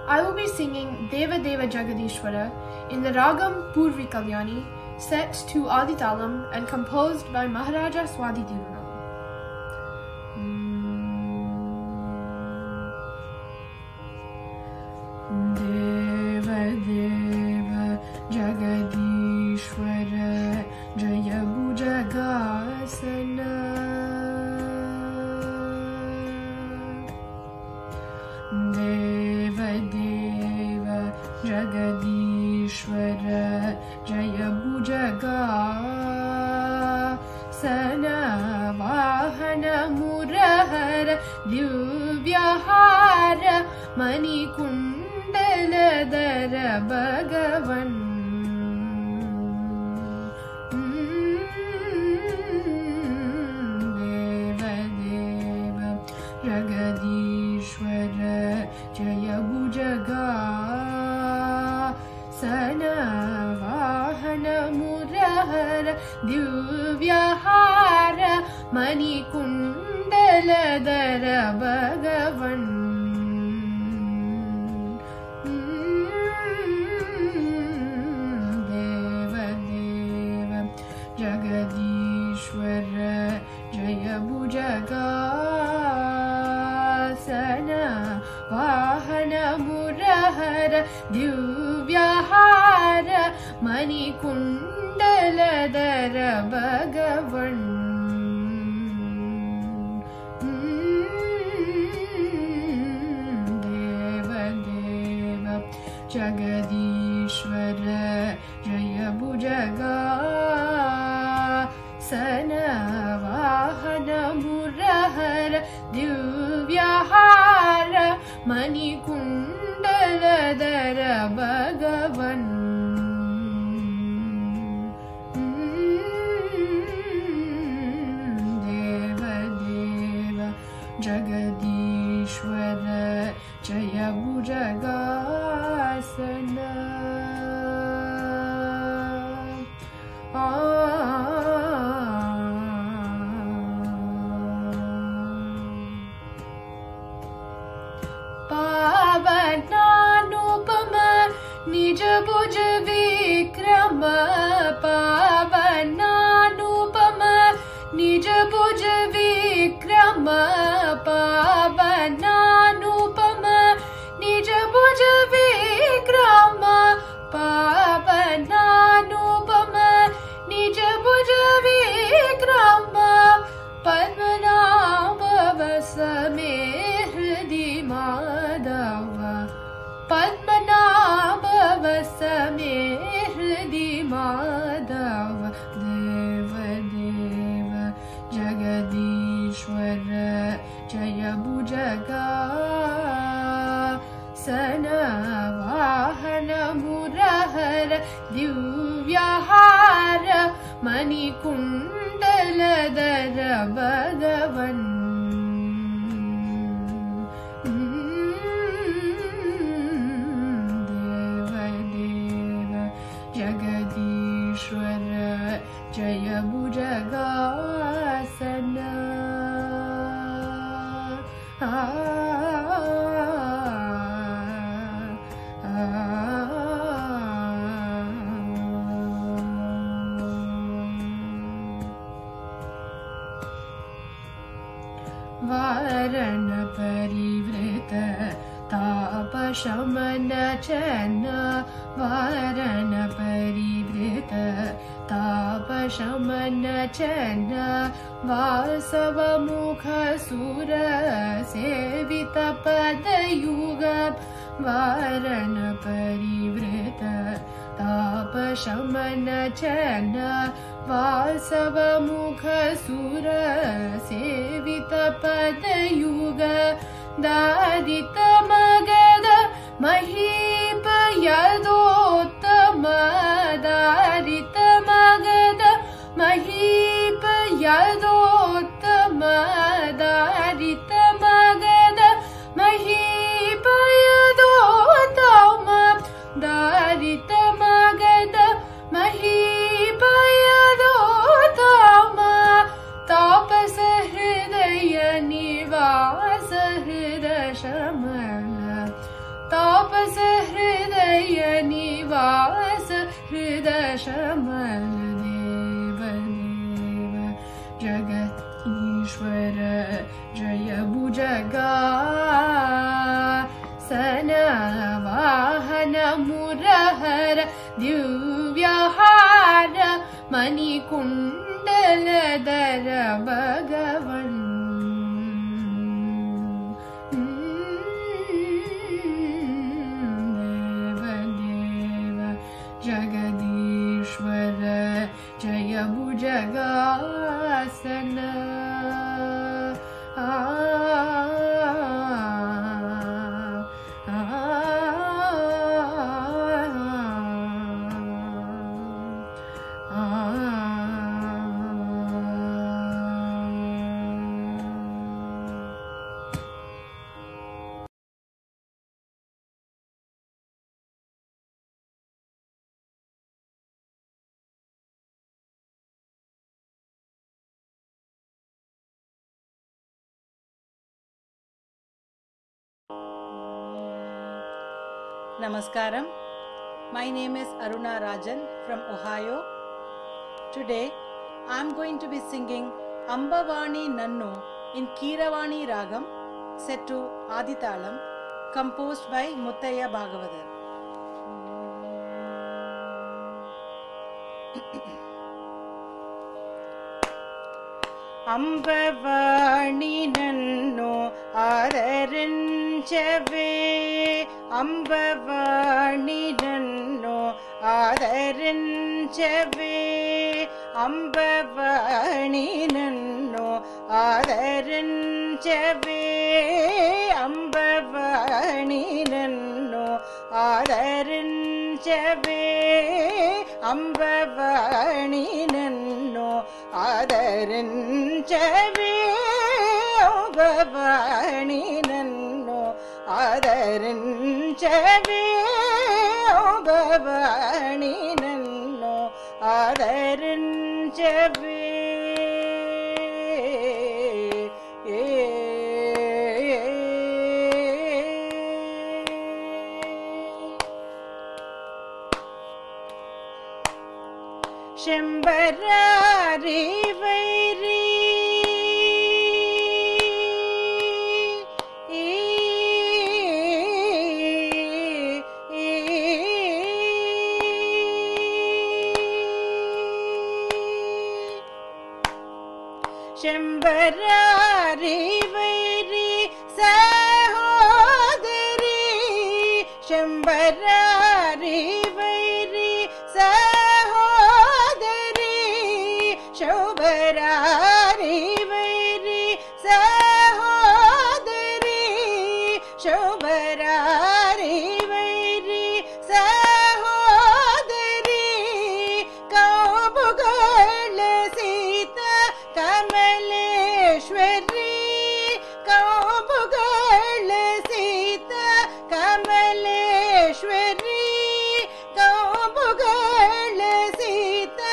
I will be singing Deva Deva Jagadishwara in the Ragam Purvi Kalyani, set to Aditalam and composed by Maharaja Swadi Dirunam. Deva Deva Jagadishwara Jaya Bhujagasana. Deva Deva Jagadishwara Jaya Bhujagasana Vahana Murahara Divyahara Manikundala Bhagavan. Deva Deva Jagadishwara Jaya Bhujagasana Vahana Murahara Divyahara Manikundala Bhagavan. Deva Deva Jagadishwara Jaya Bhujagasana Vahana Murahara Divyahara Manikundala Bhagavan. Deva Deva Jagadishwara Jaya Bhujagasana Vahana Murahara Divyahara Manikundala Bhagavan. Deva Deva Jagadishwara Jaya Bhujagasana. Pavananupama Nija Bhuj Vikrama. Pavananupama Nija Bhuj Vikrama. Pavananupama Nija Bhuj Vikrama. Pavananupama Nija Bhuj Vikrama. Padmanabha Vasame Hridi Madhava. Padmanabha Vasame Hridi Madhava. Deva Deva Jagadishwara Jaya Bhujagasana Vahana Murahara Divyahara Manikundala Bhagavan. Deva Deva Jagadishwara Jaya Bhujagasana. Varana Parivrita Tapashamana Chana. Varana Parivrita Tapashamana Chana. Vasava Mukha Sura Sevita Padayuga. Varana Parivrita Tapashamana Chana. Vasava Mukha Sura Sevita Padayuga. Dadita Magada Mahipa Yadottama. Dadita Magada Mahipa Yadottama. Dadita Magada Mahipa Yadottama. Dadita Magada Mahipa Yadottama. Tapasa Hridaya Nivasa Hridaya Shamala. Tapasa हृदय निवास हृदशमल देव देव जगदीश्वर जय भुजगासन वाहन मुरहर दिव्यहार मणिकुण्डलधर भगवन् जगदीश्वर जय भुजगासन Namaskaram. My name is Aruna Rajan from Ohio. Today I am going to be singing Ambavani Nannu in Keeravani Ragam set to Adithalam, composed by Muttaya Bhagavathar. Ambavani Nannu Adarinchave Ambavani Nannu Adarinchave Ambavani Nannu Adarinchave Ambavani Nannu Adarinchave Ambavani Nannu Adarinchave Ambavani Nannu Adarinchave Ambavani Nannu Adarinchave Shembarari Vairi Shembarari Vairi Sahodari Shembarari Vairi Sahodari Shobharari Vairi Sahodari Shobharari Vairi Sahodari Kaubugal Sita Kamaleshwari Kaubugal Sita Kamaleshwari Kaubugal Sita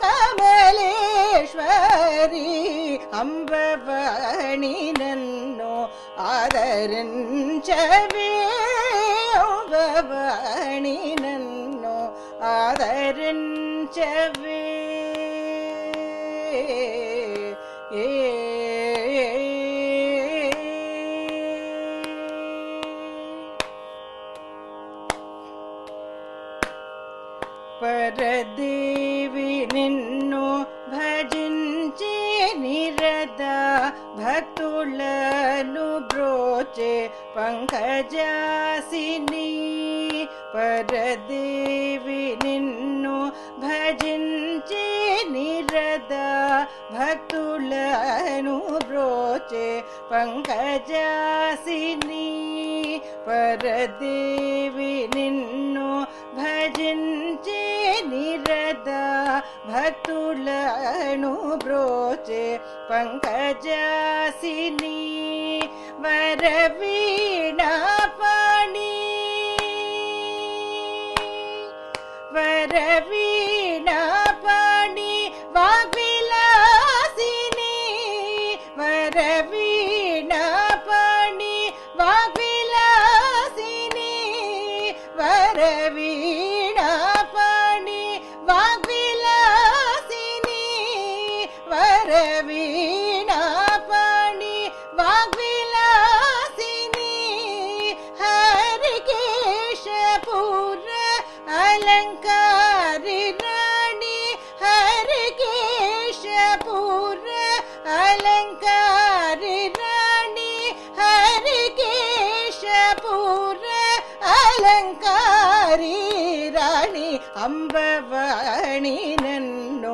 Kamaleshwari Ambavani Nannu Adarinchave Ambavani Nannu Adarinchave Paradevi Ninnu Bhajinche Nirada Bhaktulanu Broche Pankajasini Paradevi Ninnu Bhajinche Nirada Bhaktulanu Broche Pankajasini Paradevi Ninnu Bhajinche Nirada Bhaktulanu Broche Pankajasini Varavina Pani Varavina Pani Vagvilasini Varavina Pani Vagvilasini वरवीणापाणि वाग्विलासिनी वरवीणापाणि वाग्विलासिनी हरिकेशपुर अलंकारी Rani हरिकेशपुर अलंकारी Rani हरिकेशपुर अलंकारी Rani अंबवाणी Nanno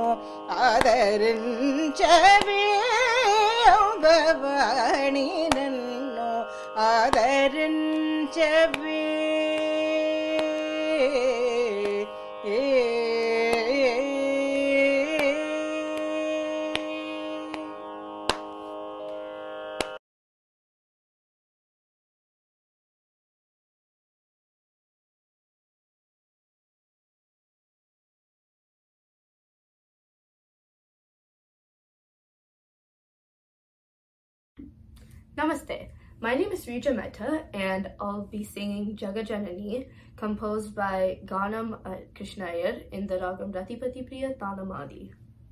आदरिंचवे अंबवाणी Nanno आदरिंचवे Namaste. My name is Rija Mehta and I'll be singing Jagajanani, composed by Ganam Krishna Iyer in the Ragam Ratipati Priya Tanamadi.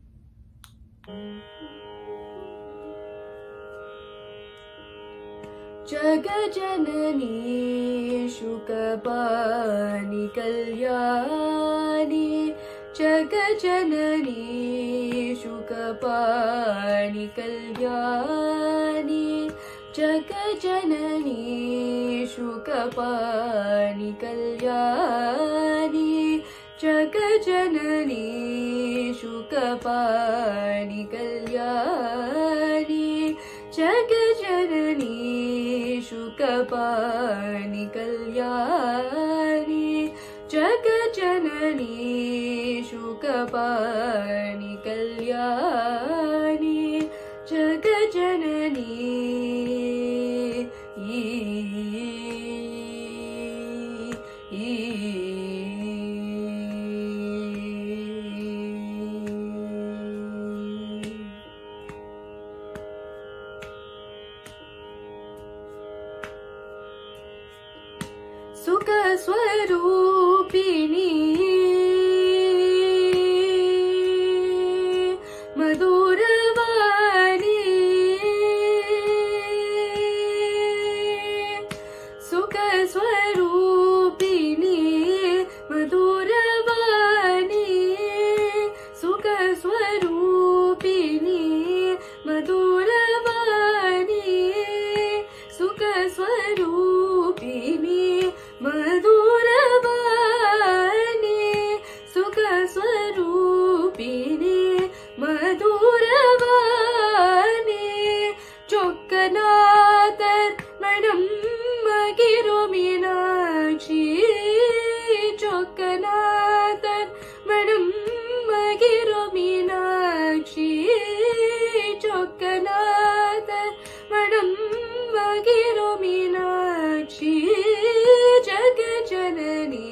Jagajanani Shukapani Kalyani Jagajanani Shukapani Kalyani Jagajanani Shukapani Kalyani Jagajanani Shukapani Kalyani Jagajanani Shukapani Kalyani Jagajanani Shukapani Kalyani Jagajanani Sukha Swarupini Maduravani Sukha Swarupini Maduravani Sukha Swarupini Maduravani Sukha Swarupini Maduravani Sukha Swarupini Maduravani Chokkanathar Madam Magiru Meenakshi Chokkanathar Madam Magiru Meenakshi Chokkanathar Madam Magiru Meenakshi Jagajanani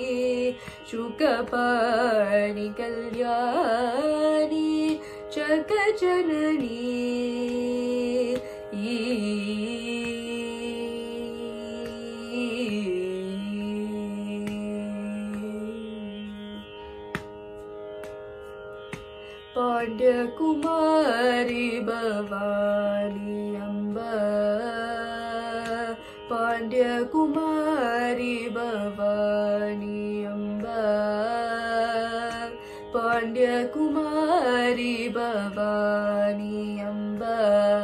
Shukapani Kalyani Jagajanani Pandya Kumari Bhavani Amba Pandya Kumari Bhavani Amba Pandya Kumari Bhavani Amba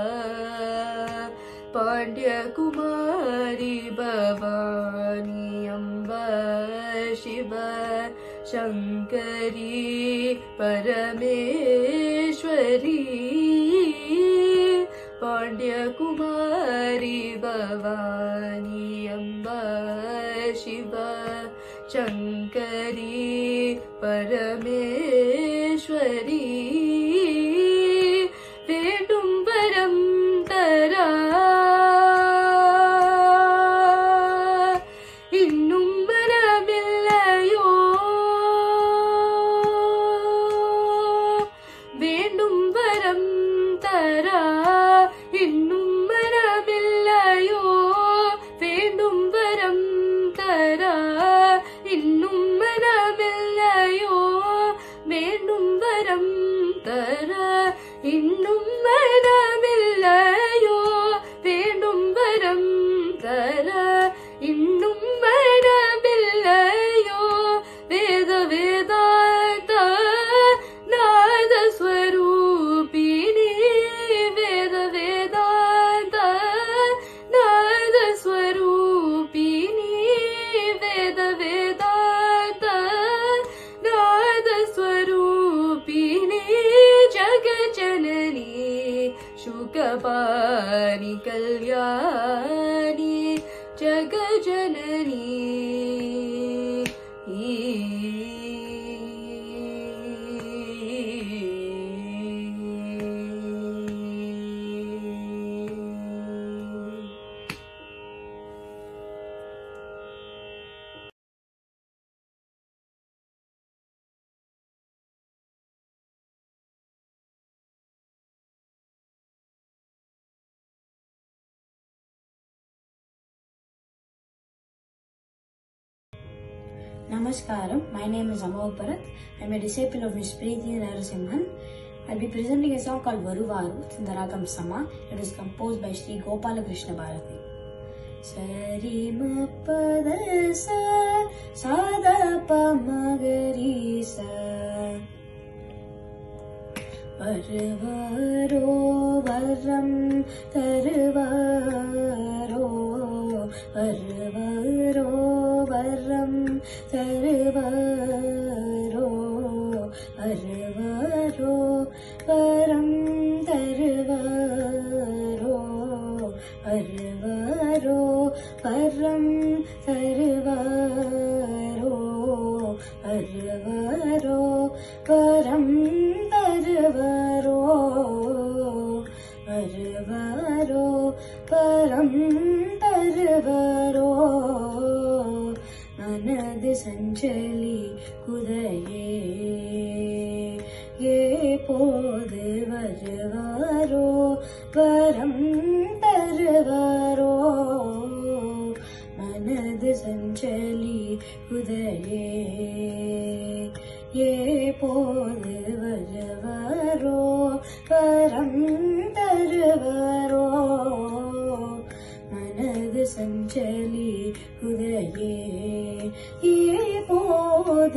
Pandya Kumari Bhavani Amba Shiva Shankari Parameshwari Pandya Kumari Bhavani Amba Shiva Shankari Parameshwari Vedum Varam Tara Innum Varamillayo Vedum Varam Tara Innum Varamillayo Vedum Varam Tara Innum पाणि Kalyani जगजननी Namaskaram, my name is Amol Bharat. I am a disciple of Miss Preeti Narasimhan. I will be presenting a song called Varuvaru. It's in the Ragam Sama. It is composed by Sri Gopala Krishna Bharati. Sari ma pada sa, sada pa magari sa. Varvaro varam tarvaro, varvaro varam tarvaro, varvaro varam tarvaro, varvaro varam tarvaro, varvaro varam tarvaro, varvaro varam tarvaro. मनद संचली कुदये ये पोद वरवारो वरम तरवारो मनद संचली कुदये ये पोद वरवारो वरम तरवारो मनद संचली कुदये ये पोद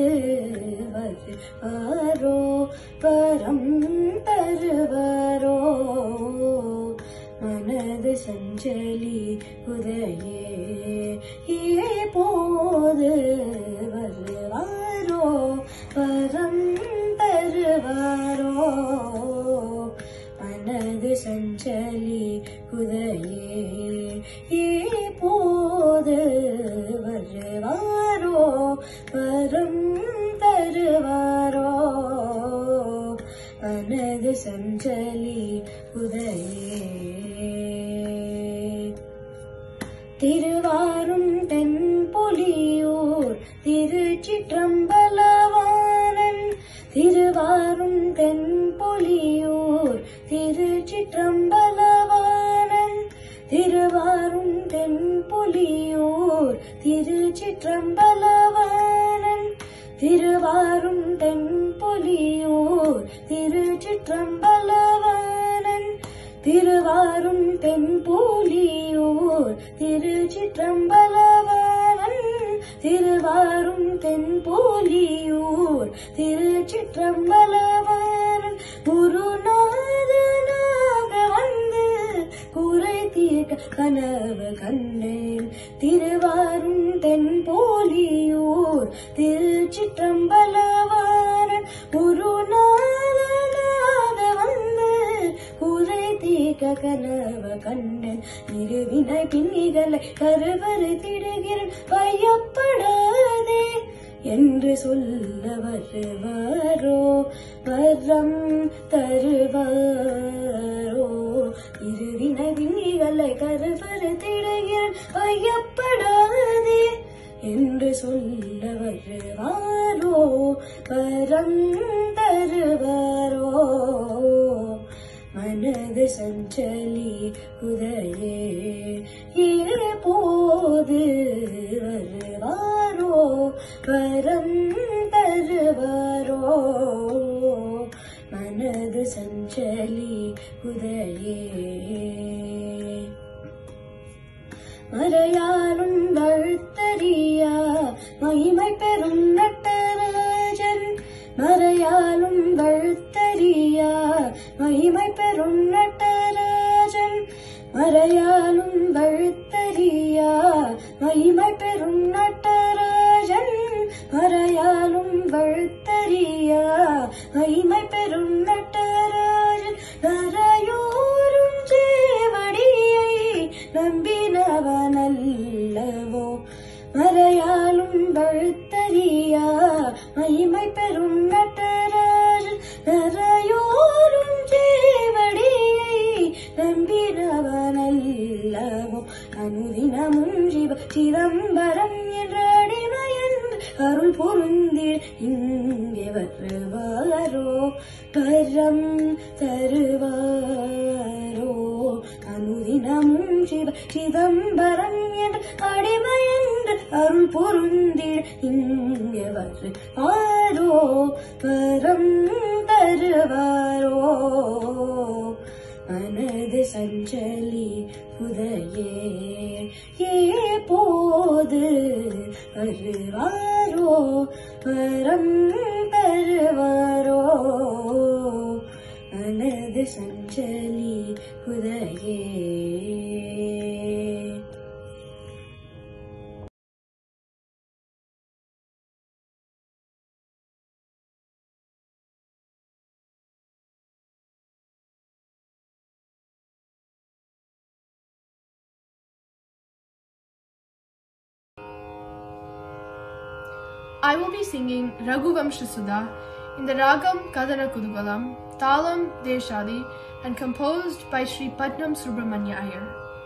वरवारो परम तरवारो मनद संचली कुदये ये पोद वरवारो परम तरवारो मनद संचली कुदये ये पोद वरवारो परम तरवारो मनद संचली कुदये திருவாரும் தென்பொலியூர் திருச்சிற்றம்பலவாணன் திருவாரும் தென்பொலியூர் திருச்சிற்றம்பலவாணன் திருவாரும் தென்பொலியூர் திருச்சிற்றம்பலவாணன் திருவாரும் தென்பொலியூர் திருச்சிற்றம்பலவாணன் திருவாரும் தென்பொலியூர் திருச்சிற்றம்பலவாணன் திருவாரும் தென்பொலியூர் திருச்சிற்றம்பலவாணன் குருநாதனாக வந்து குறை தீர்க்க கனவு கண்டேன் திருவாரும் தென்பொலியூர் திருச்சிற்றம்பலவாணன் குருநாதனாக வந்து குறை தீர்க்க கனவு கண்டேன் இருவினை பின்னிகளை கருவறை திடுகிறேன் பையப்படாதே என்று சொல்ல வருவாரோ வரம் தருவாரோ இருவினை பின்னிகளை கருவறை திடுகிறேன் பையப்படாதே என்று சொல்ல வருவாரோ வரம் தருவாரோ मनद संचली कुदये ये पोद वरवारो परम तरवारो मनद संचली कुदये மறையாலும் வழுத்தறியா மகிமை பெறும் நட்டராஜன் மறையாலும் வழுத்தறியா மகிமை பெறும் நட்டராஜன் மறையாலும் வழுத்தறியா மகிமை பெறும் நட்டராஜன் மறையாலும் வழுத்தறியா மகிமை பெறும் நட்டராஜன் நரையோரும் மகிமை பெறும் நடராஜன் நரையோரும் சேவடியை நம்பினவனல்லவோ அனுதினமும் சிவ சிதம்பரம் என்ற அடிமையன் அருள் பொருந்தில் இங்கே வருவாரோ பரம் தருவாரோ அனுதினமும் சிவ சிதம்பரம் என்ற அடிமையன்று அருள் பொருந்தில் இங்கே வருவாரோ பரம் தருவாரோ மனது சஞ்சலி புதையே ஏபோது வருவாரோ பரம் தருவாரோ மனது சஞ்சலி புதையே. I will be singing Raghuvamsha Sudha in the Ragam Kadana Kudugalam, Talam Deshadi, and composed by Sri Patnam Subramanya Iyer.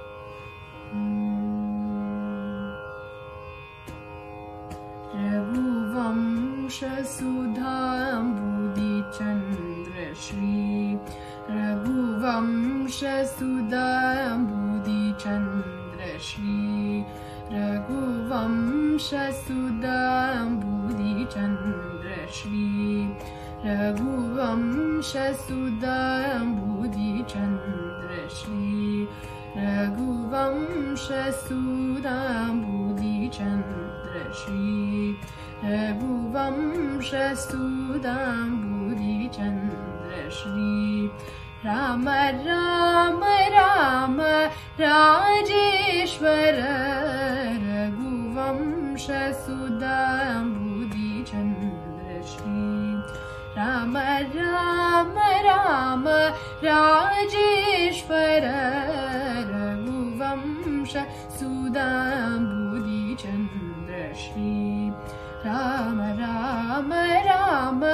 Raghuvamsha Sudha Ambudi Chandra Shri Raghuvamsha Sudha Ambudi Chandra Shri Raghuvamsha Sudha Ambudi Chandra Shri Raghuvamsha Sudha Ambudi Chandra Shri Raghuvamsha Sudha Ambudi Chandra Shri Raghuvamsha Sudha Ambudi Chandra Shri Rama Rama Rama Rajeshwara Raghuvamsha Sudha Ambudi Chandra Shri Rama Rama Rama Rajeshwara Raghuvamsha Sudha Ambudi Chandra Shri Rama Rama Rama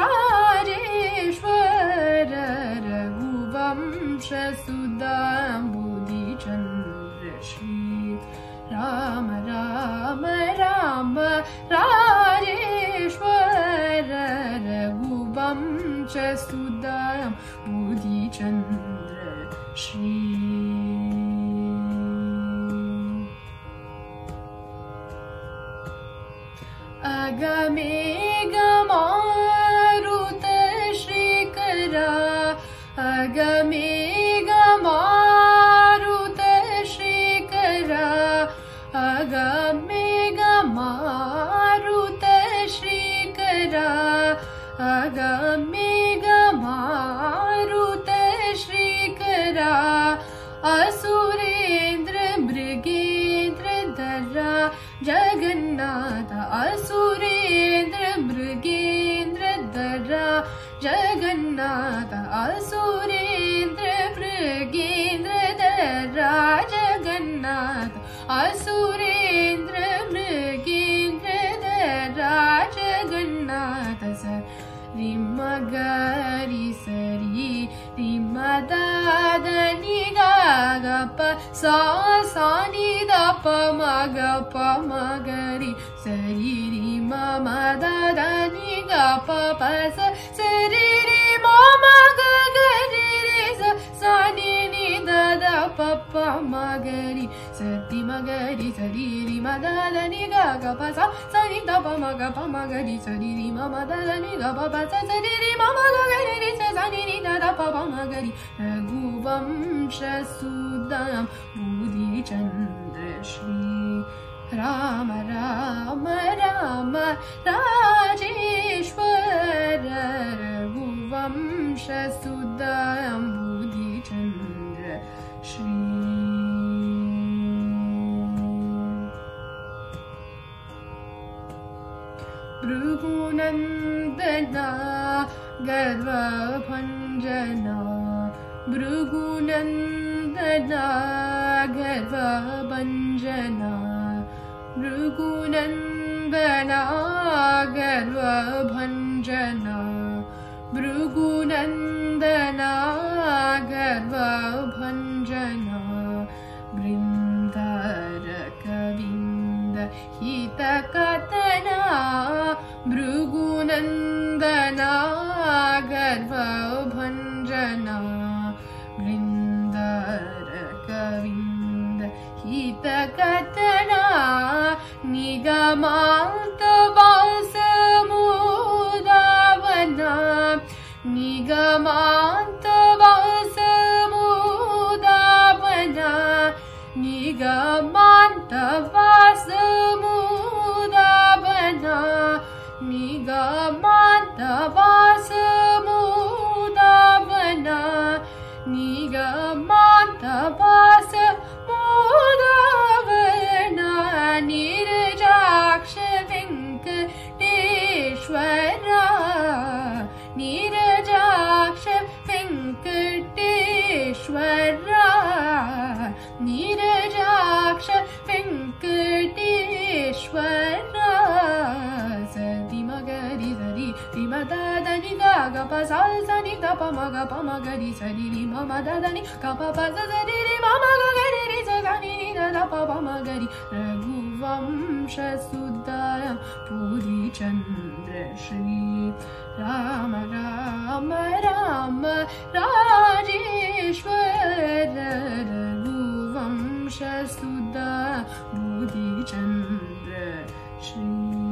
Rajeshwara Raghuvamsha Sudha Ambudi Chandra Shri Rama Rama Rama Rajeshwara Raghuvamsha Sudha Ambudi Chandra Shri. Agamega-maruta Shrikara Agamega-maruta Shrikara Agamega-maruta Shrikara Agamega-maruta Shrikara Asurendra Mrigendra Dara Jagannatha Asurendra Mrigendra Dara Jagannatha Asurendra Mrigendra Dara Jagannatha Asurendra Mrigendra Dara Jagannatha Sar Rimagari Sari Rimadada Nigagapa Sa Sani Dapa Magapa Magari Sari Rimamadada Nigapa Pasa Sari Rimamagari Sani Nidada Papa Magari Sati Magari Sari Rimadada Nigagapa Sa Sani Dapa Magapa Magari Sari Rimamadada Nigapa Pasa Sari Rimamagari Sani Nidada Papa Magari Raghuvamsha Sudha Ambudi Chandra Shri Rama Rama Rama Rajeshwara Raghuvamsha Sudha Ambudi Chandra Shri. Bhrugunandana Garva Bhanjana Bhrugunandana Garva Bhanjana Bhrugunandana Garva निगमान्तवासमुदावना निगमान्तवासमुदावना निगमान्तवासमुदावना निगमान्तवासमुदावना निगमान्तवासमुदावना नीरजाक्ष Venkateswara नीरजाक्ष Venkateswara नीरजाक्ष Venkateswara सदि मगरि सरि रिमदनि गप सनि गप मगरि सरि rim मदनि गप सरि rim मगरि रि सनि प मगरि रघुवंशसुताय पूरिचन्द्र Shri Ram Ram Ram Rajeshwar रघुवंशसुता पूरिचन्द्र Shri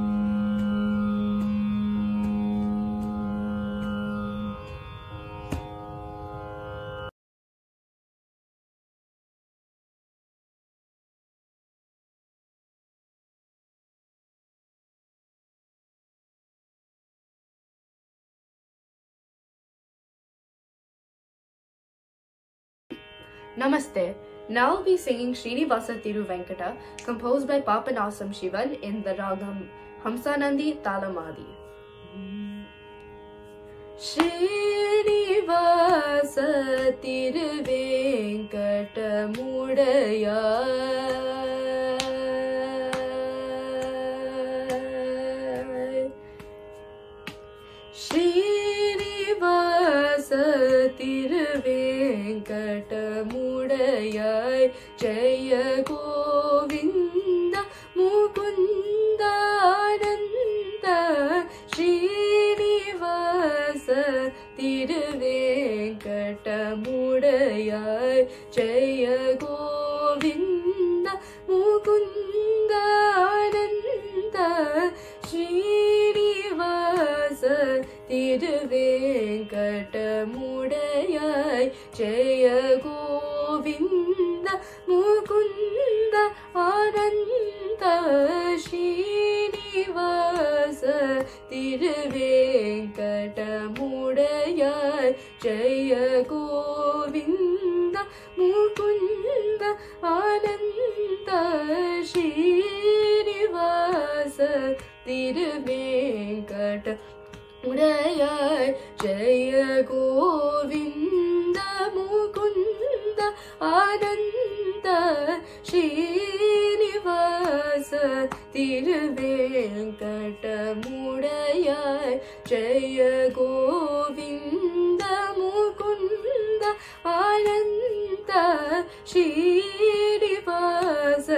Namaste. Now I'll be singing Srinivasa Tiruvenkata, composed by Papanasam Shivan in the ragam Hamsanandi Talamadi. Srinivasa Tiruvenkata Mudaya Srinivasa Tiruvenkatamudaiyai Jaya Govinda Mukunda Ananda Srinivasa Tiruvenkatamudaiyai Jaya Govinda Mukunda Ananda Srinivasa Tiruvenkatamudaiyai Jaya Govinda Mukunda Ananda Srinivasa Tiruvenkatamudaiyai Jaya Govinda Mukunda Ananda Srinivasa Tiruvenkatamudaiyai Jaya Govinda Mukunda Ananda Srinivasa Tiruvenkatamudaiyai Jaya Govinda Mukunda Ananda Srinivasa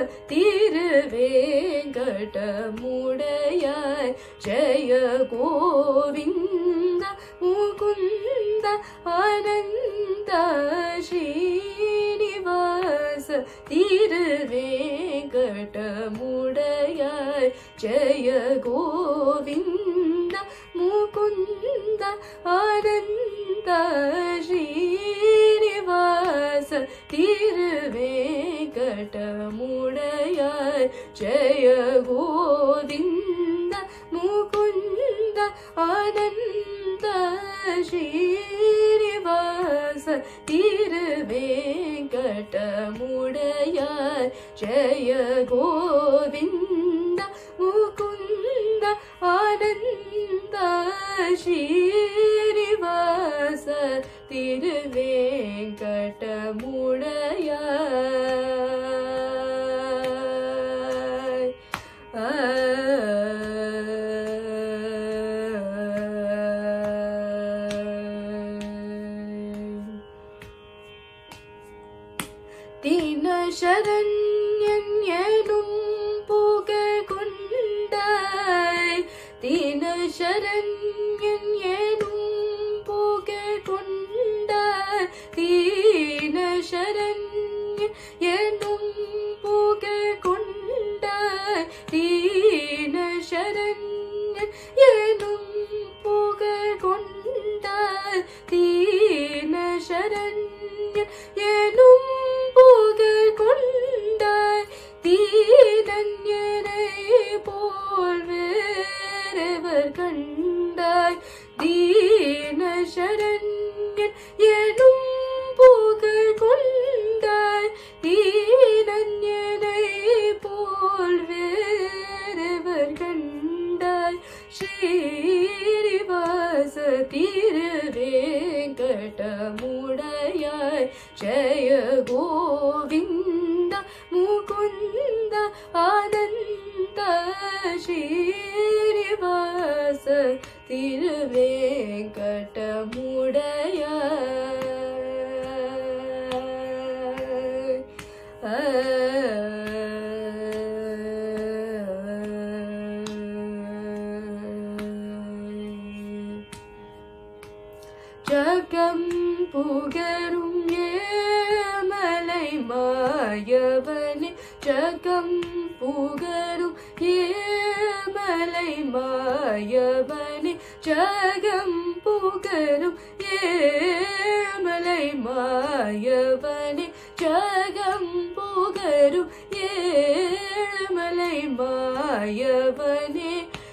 Tiruvenkatamudaiyai Jaya Govinda Mukunda Ananda Srinivasa Tiruvenkatamudaiyai Jaya Govinda Mukunda Ananda Srinivasa Tiruvenkatamudaiyai Jaya Govinda Mukunda Ananda Srinivasa Tiruvenkatamudaiyai Jaya Govinda Mukunda Ananda Srinivasa Tiruvenkatamudaiyai Dinasharanyan yenum pugal kundai Dinasharanyan yenum pugal kundai Dinasharanyan yenum pugal kundai எனும் புகழ் கொண்டாய் தீன சரண்யன் எனும் புகழ் கொண்டாய் தீனன்யனை போல் wherever கண்டாய் தீன சரண்யன் எனும் புகழ் கொண்டாய் தீனன்யனை போல் வேறெவர் கண்டாய் ஸ்ரீனிவாச திருவேங்கடமுடையாய் ஜய கோவிந்த முகுந்த ஆனந்த ஸ்ரீனிவாச திருவேங்கடமுடையாய் ஜகம் புகரும் ஏமலை மாயவனே ஜகம் புகரும் ஏமலை மாயவனே ஜகம் புகரும் ஏமலை மாயவனே ஜகம் புகரும் ஏமலை மாயவனே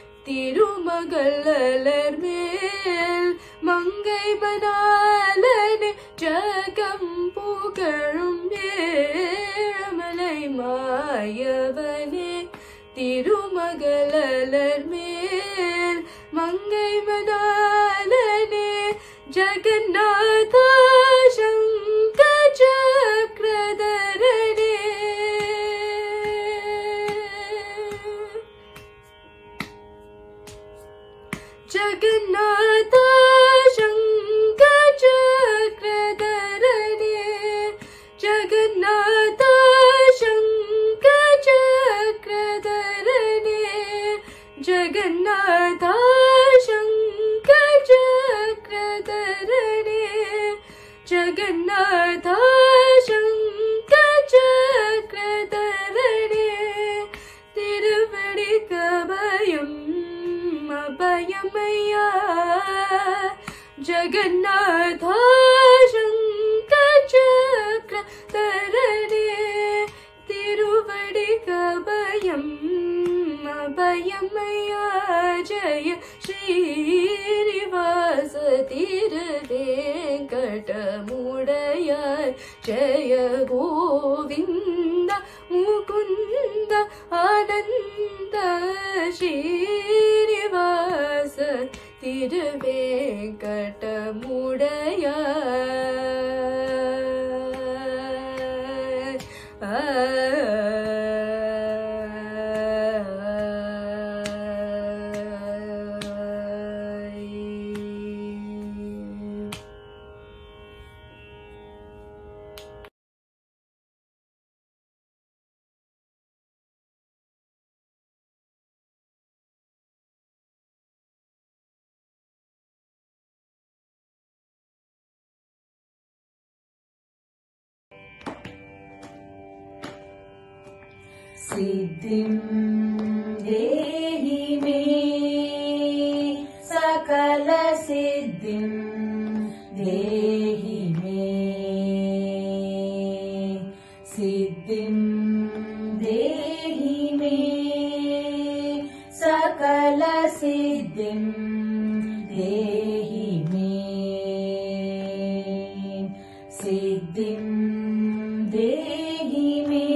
திருமகளர் மேல் மங்கை மணாலனே ஜகம் புகழும் ஏமலை மாயவனே திருமகளர் மேல் மங்கை மணாலனே ஜகநாத சங்க சக்கரதரனே ஜகநாத சங்க சக்கரதரனே ஜகநாத சங்க சக்கரதரனே ஜகநாத சங்க சக்கரதரனே ஜகநாத சங்க சக்கரதரனே திருவடி கபயம் அபயமையா ஜகநாத சங்க சக்கரதரனே திருவடி கபயம் அபயமையா ஜய ஸ்ரீனிவாச திருவேங்கடமுடையாய் ஜய கோவிந்த முகுந்த ஆனந்த ஸ்ரீனிவாச திருவேங்கடமுடையாய் सिद्धिं देहि मे सकल सिद्धिं देहि मे सिद्धिं देहि मे सकल सिद्धिं देहि मे सिद्धिं देहि मे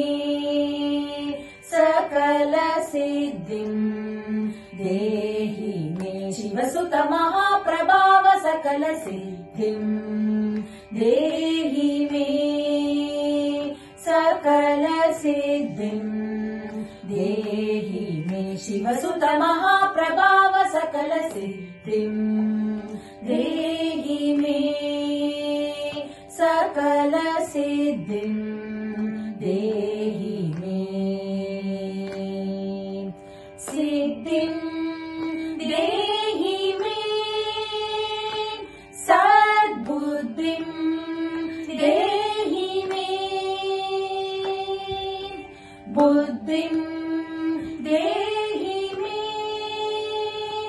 सकल सिद्धिं देहि मे शिवसुत महाप्रभाव सकल सिद्धिं देहि मे सकल सिद्धिं देहि मे शिवसुत महाप्रभाव सकल सिद्धिं देहि मे सकल सिद्धिं देहि मे सिद्धिं देहि मे सद्बुद्धिं देहि मे बुद्धिं देहि मे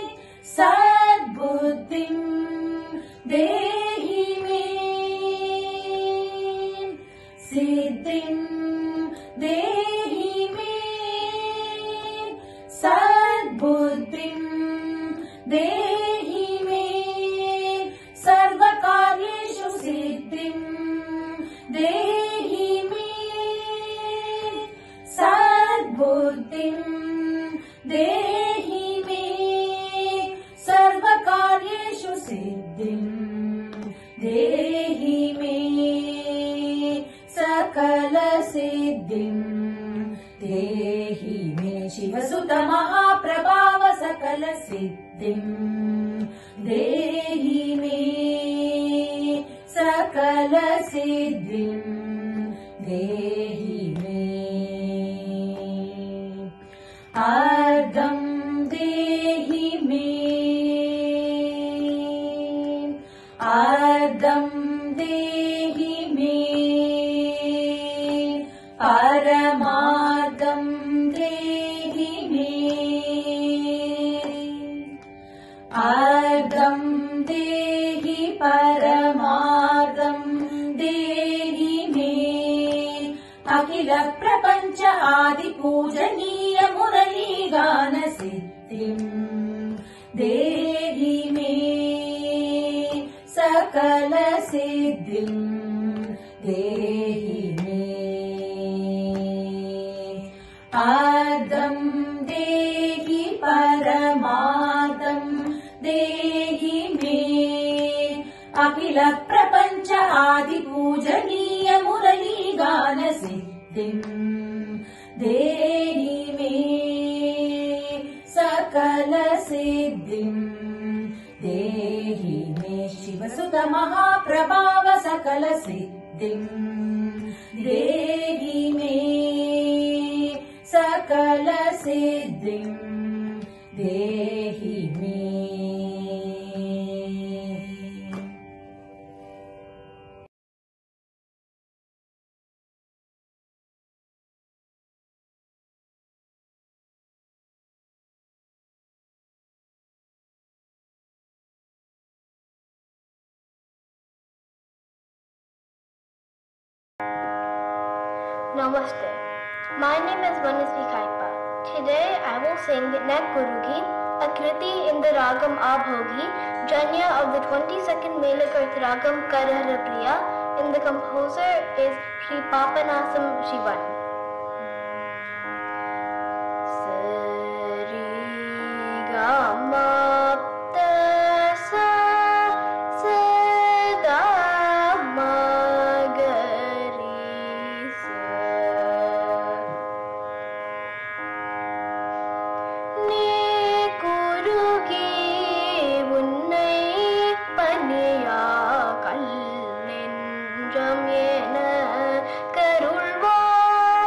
देहि मे सर्वकार्येषु सिद्धिं देहि मे सद्बुद्धिं देहि मे सर्वकार्येषु सिद्धिं देहि मे सकल सिद्धिं देहि मे शिवसुत महाप्रभाव सकल सिद्धिं देहि मे सकल सिद्धिं देहि मे अर्धं देहि मे अर्धं देहि मे परमार्धं देहि मे अर्धं देहि परमार्धं देहि मे अखिल प्रपंच आदि पूजनीय मुरलीगान सिद्धिं देहि मे सकल सिद्धिं देहि मे अर्धं देहि परमार्धं देहि मे अखिल प्रपंच आदि पूजनीय मुरलीगान सिद्धिं देहि मे सकल सिद्धिं देहि मे शिवसुत महाप्रभाव सकल सिद्धिं देहि मे सकल सिद्धिं देहि मे Namaste. My name is Vanasvi Kaipa. Today I will sing Nek Gurugi, a kriti in the ragam Abhogi, Janya of the 22nd Melakarth ragam Karahara Priya, and the composer is Sri Papanasam Shivan. Sari Gama கருள்வாய்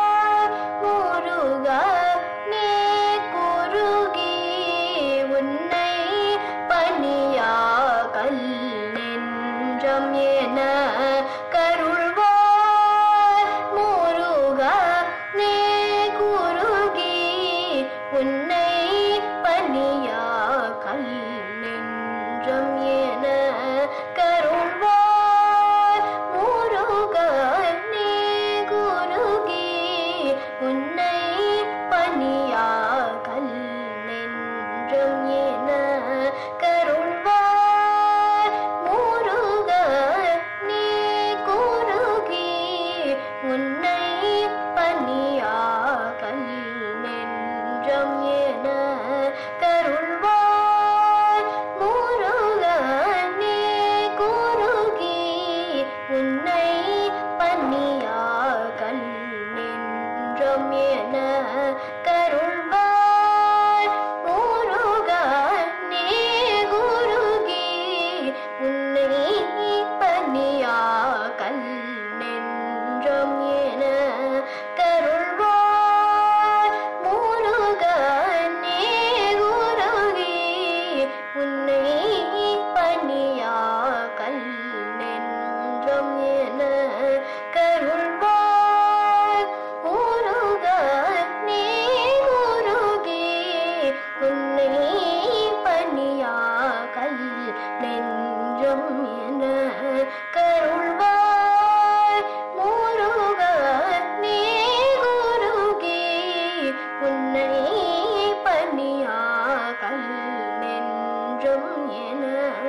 என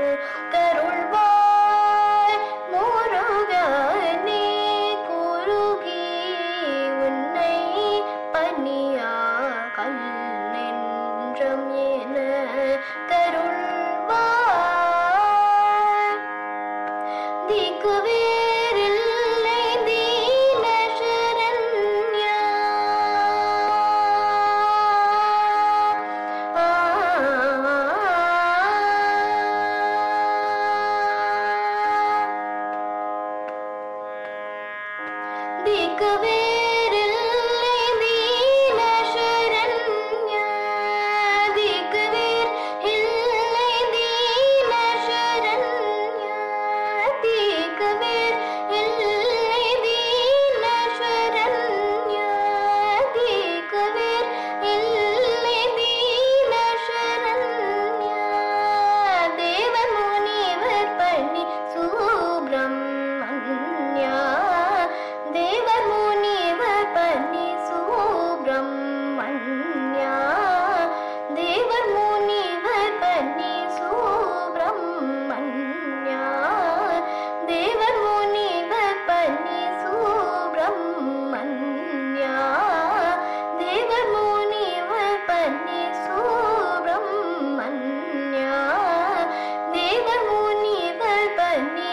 கருள்வாய் முருகனே குருகி உன்னை பனியா கல் நெஞ்சம் என கருள்வாய் திக்கு வேறில்லை தீன சரண்யா திக்கு வேறில்லை தீன சரண்யா திக்கு வேர் இல்லை தீன சரண்யா திக்கு வேர் இல்லை தீன சரண்யா திக்கு வேர் இல்லை தீன சரண்யா தேவ முனிவர் பண்ணி சுப்பிரமண்யா தேவர் முனிவர் பண்ணி சுப்பிரமண்யா தேவர் முனிவர் பண்ணி சுப்பிரமண்யா தேவர் முனிவர் பண்ணி சுப்பிரமண்யா தேவர் முனிவர் பண்ணி சுப்பிரமண்யா தேவர் முனிவர் பண்ணி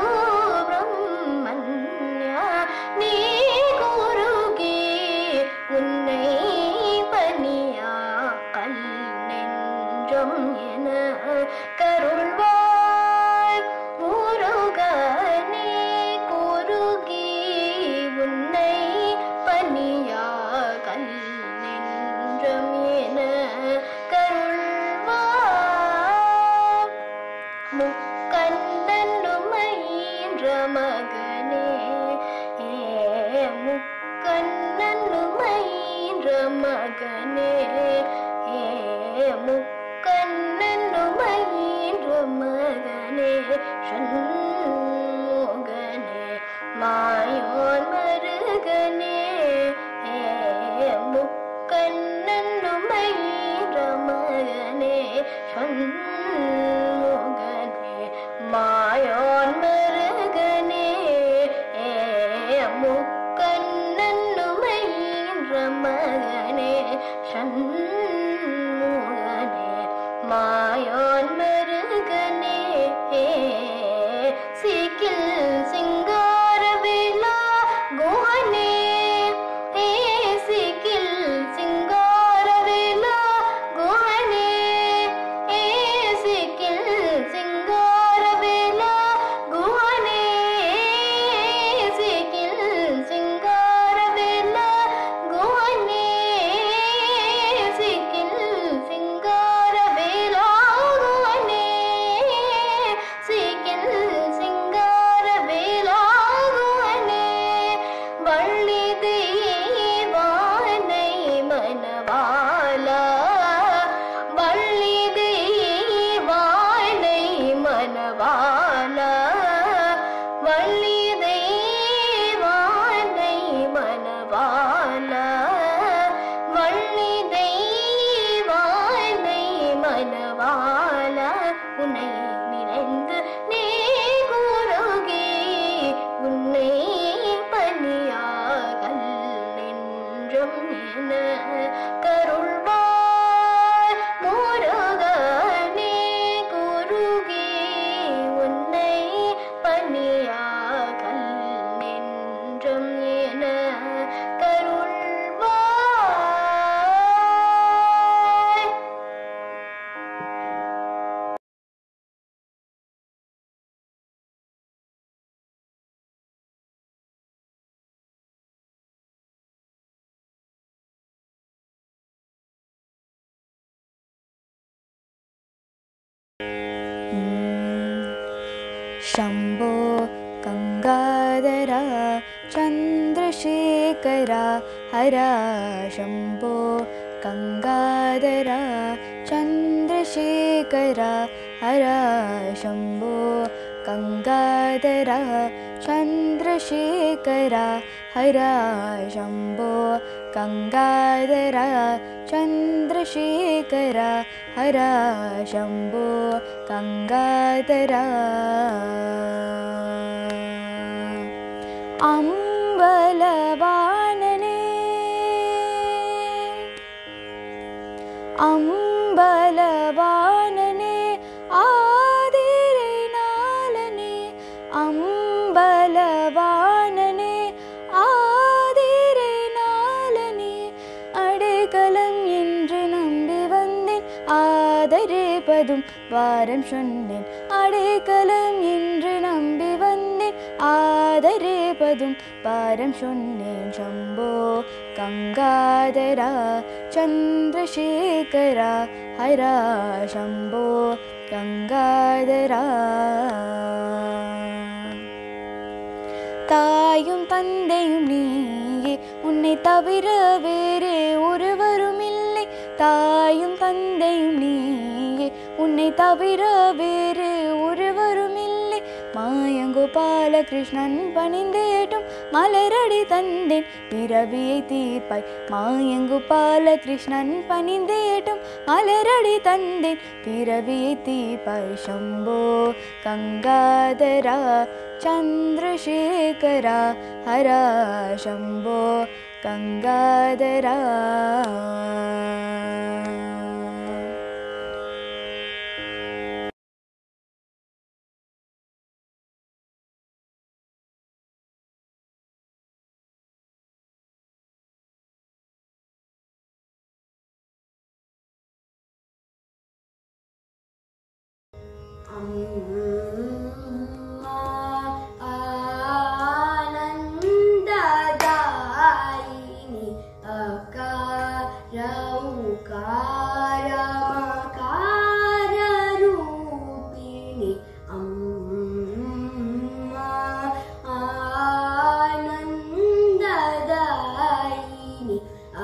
சுப்பிரமண்யா நீ குருகி உன்னை பனியா கல் நெஞ்சம் என கருள்வாய் முருகனே குருகி உன்னை பனியா கல் நெஞ்சம் என கருள்வாய் முக்கண்ணனுமையின்ற மகனே முக்கண்ணனுமையின்ற மகனே முக்கண்ணனுமையின்ற மகனே சண்முகனே மாயோன் மருகனே முக்கண்ணனுமையின்ற மகனே சண்முகனே மாயோன் மருகனே முக்கண்ணனுமையின்ற மகனே சண்முகனே மாயோன் மருகனே சீக்கில் சிங்காரவேலா குஹனே சீக்கில் சிங்காரவேலா குஹனே சீக்கில் சிங்காரவேலா குஹனே சீக்கில் சிங்காரவேலா குஹனே சீக்கில் சிங்காரவேலா குஹனே சீக்கில் சிங்காரவேலா குஹனே வள்ளி தெய்வானை மனவாலா வள்ளி தெய்வானை மனவாலா வள்ளி தெய்வானை மனவாலா வள்ளி தெய்வானை மனவாலா உன்னை நினைந்து நீ குருகி உன்னை பனியா கல் நெஞ்சம் என கருள்வாய் முருகனே குருகி உன்னை பனியா கல் நெஞ்சம் என கருள்வாய். शम्भो गङ्गाधरा चन्द्रशेखरा हरा शम्भो गङ्गाधरा चन्द्रशेखरा हरा शम्भो गङ्गाधरा चन्द्रशेखरा हरा शम्भो गङ्गाधरा चन्द्रशेखरा हर शम्भो गङ्गाधरा अम्बलवानने अम्बलवानने आदिरे नालने अम्बलवानने आदिरे नालने अडेकलम என்று நம்பி வந்தேன் ஆதரிப்பதும் வாரம் சொன்னேன் அடைக்கலம் என்று நம்பி வந்தேன் ஆதரிப்பதும் வாரம் சொன்னேன் शम्भो गङ्गाधरा चन्द्रशेखरा हर शम्भो गङ्गाधरा தாயும் தந்தையும் நீயே உன்னை தவிர வேறே ஒருவரும் இல்லை தாயும் தந்தையும் நீயே உன்னை தவிர வேறு ஒருவரும் இல்லை மாயங்கோபால கிருஷ்ணன் பணிந்தேட்டும் மலரடி தந்தேன் பிறவியை தீர்ப்பாய் மாயங்கோபால கிருஷ்ணன் பணிந்தேட்டும் மலரடி தந்தேன் பிறவியை தீர்ப்பாய் शम्भो गङ्गाधरा चन्द्रशेखरा हर शम्भो गङ्गाधरा आनन्ददायिनी अकाररूपिणी अम्मा आनन्ददायिनी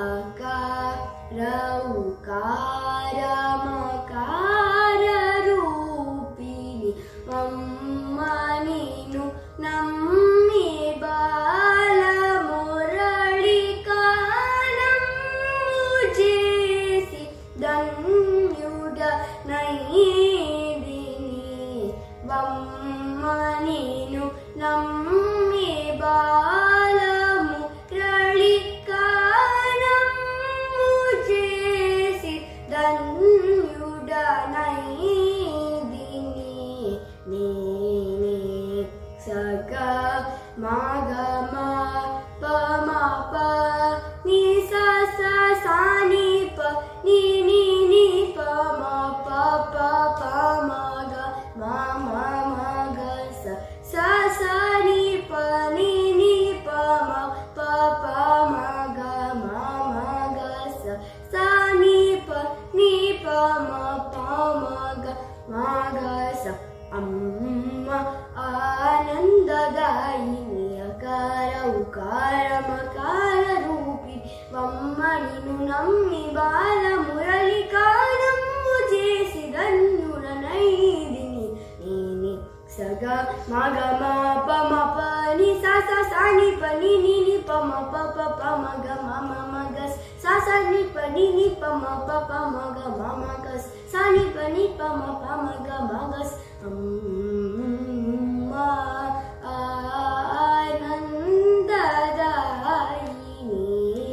अकाररूपिणी अम्मा नीनु नम्मी बाल मुरळी कानम्मु जेसि धन्युड नैदिनी वम्मा नीनु नम्मी बाल मुरळी कानम्मु जेसि धन्युड नैदिनी नीने सगा मागमा पमा प नि सा सा सा नि प नि नि नि प म प प प म ग म म म ग स सा सा नि प नि नि प म प प म ग म म ग स सा नि प म प म ग म ग स अम्मा आनन्ददायिनी अकार उकार मकार रूपी वम्मा नीनु नम्मी बाल मुरळी कानम्मु जेसि धन्युड नैदिनी नीने सगा मग म प म प नि सा सा सा नि प नि नि नि प म प प प म ग म म म ग सा सा नि प नि नि प म प प म ग म म ग सा नि प नि प म प म ग म ग अम्मा आनन्ददायिनी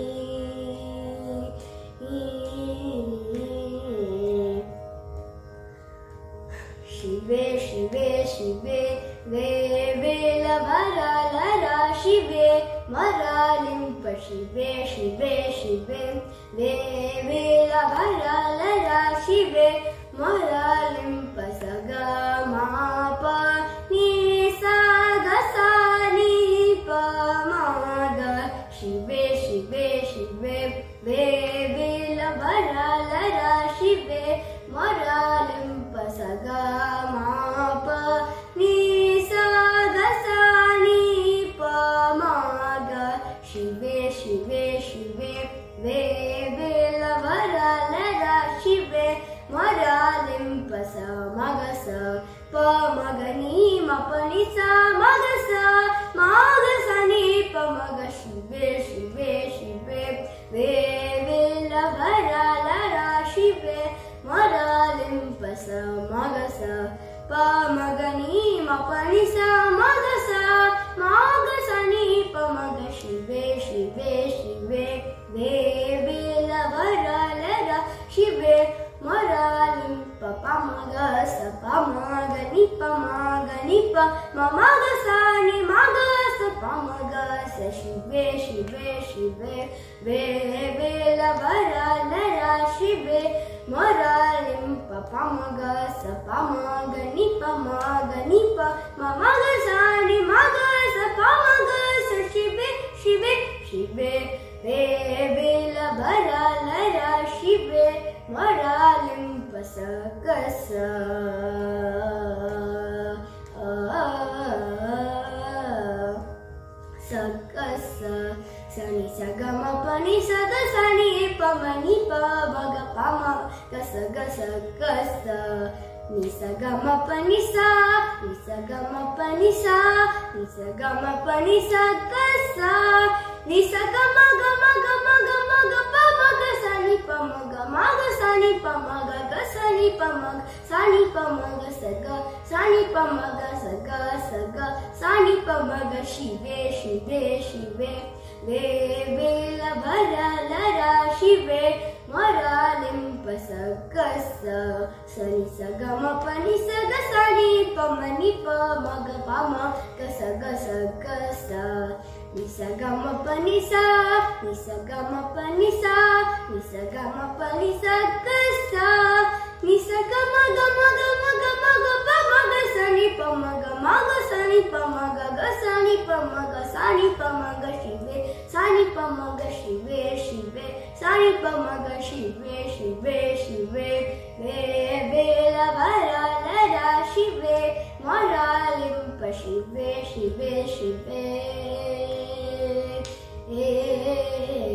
शिवे शिवे शिवे वे वेलवरलरा शिवे मरालिंप शिवे शिवे शिवे वे वेलवरलरा शिवे मरालिंप सगा मा प नि सा ग सा नि प म ग शिवे शिवे शिवे वे वेलवरलरा शिवे मरालिंप सगा मा प नि सा ग सा नि प म ग शिवे शिवे शिवे वे वेलवरलरा शिवे मरालिंप स मग स प मग नि म प नि सा मग स नि प मग शिवे शिवे शिवे वे ಮಗಸ ಪ ಮಗನಿ ಮಪನಿ ಸ ಮಗಸ ಮಗಸ ನೀ ಪ ಮಗ ಶಿವೆ ಶಿವೆ ಶಿವೆ ದೇವಿಲ ವರಲರ ಶಿವೆ ಮೊರಾಲಿಂ ಪ ಮಗ ಸ ಪ ಮಗ ನಿ ಪ ಮಗ ಸಾನಿ ಮಗ ಸ ಪ ಮಗ ಸ ಶಿವೆ ಶಿವೆ ಶಿವೆ ವೇಲ ವರಲರ ಶಿವೆ ಮೊರಾಲಿಂ ಪ ಮಗ ಸ ಪ ಮಗ ನಿ ಪ ಮಗ ಸಾನಿ ಮಗ ಸ ಪ ಮಗ ಸ ಶಿವೆ ಶಿವೆ ಶಿವೆ ವೇಲ ವರಲರ ಶಿವೆ ಮೊರಾಲಿಂ ಪ ಸ ಗ ಸ ಸನಿ ಸ ಗ ಮ ಪ ನಿ ಸ ಗ ಸ ನಿ ಪ ಮ ನಿ ಪ ಮ ಗ ಪ ಮ ಗ ಸ ಗ ಸ ಗ ಸ ನಿ ಸ ಗ ಮ ಪ ನಿ ಸ ನಿ ಸ ಗ ಮ ಪ ನಿ ಸ ನಿ ಸ ಗ ಮ ಪ ನಿ ಸ ಗ ಸ ನಿ ಸ ಗ ಮ ಗ ಮ ಗ ಮ ಗ ಮ ಗ ಪ ಮ ಗ ಸ ನಿ ಪ ಮ ಗ ಮ ಗ ಸ ನಿ ಪ ಮ ಗ ಗ ಸ ನಿ ಪ ಮ ಗ ಸ ನಿ ಪ ಮ ಗ ಸ ಗ ಸ ನಿ ಪ ಮ ಗ ಸ ಗ ಸ ಗ ಸ ನಿ ಪ ಮ ಗ ಶಿವೆ ಶಿವೆ ಶಿವೆ ವೇಲ ವರಲರ ಶಿವೆ ಮೊರಾಲಿಂ ಪ ಸ ಗ ಸ ಸನಿ ಸ ಗ ಮ ಪ ನಿ ಸ ಗ ಸ ನಿ ಪ ಮ ನಿ ಪ ಮ ಗ ಪ ಮ ಗ ಸ ಗ ಸ ಗ ಸ ನಿ ಸ ಗ ಮ ಪ ನಿ ಸ ನಿ ಸ ಗ ಮ ಪ ನಿ ಸ ನಿ ಸ ಗ ಮ ಪ ನಿ ಸ ಗ ಸ ನಿ ಸ ಗ ಮ ಗ ಮ ಗ ಮ ಗ ಮ ಗ ಪ ಮ ಗ ಸ ನಿ ಪ ಮ ಗ ಮ ಗ ಸ ನಿ ಪ ಮ ಗ ಗ ಸ ನಿ ಪ ಮ ಗ ಸ ನಿ ಪ ಮ ಗ ಶಿವೆ ಸ ನಿ ಪ ಮ ಗ ಶಿವೆ ಶಿವೆ ಸ ನಿ ಪ ಮ ಗ ಶಿವೆ ಶಿವೆ ಶಿವೆ ವೇಲ ವರಲರ ಶಿವೆ ಮೊರಾಲಿಂ ಪ ಶಿವೆ ಶಿವೆ ಶಿವೆ